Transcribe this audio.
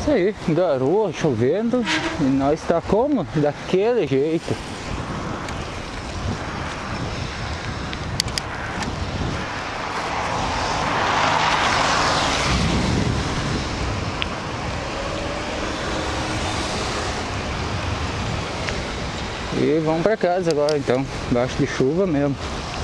Isso aí, garoa, chovendo, e nós tá como? Daquele jeito. E vamos pra casa agora então, embaixo de chuva mesmo.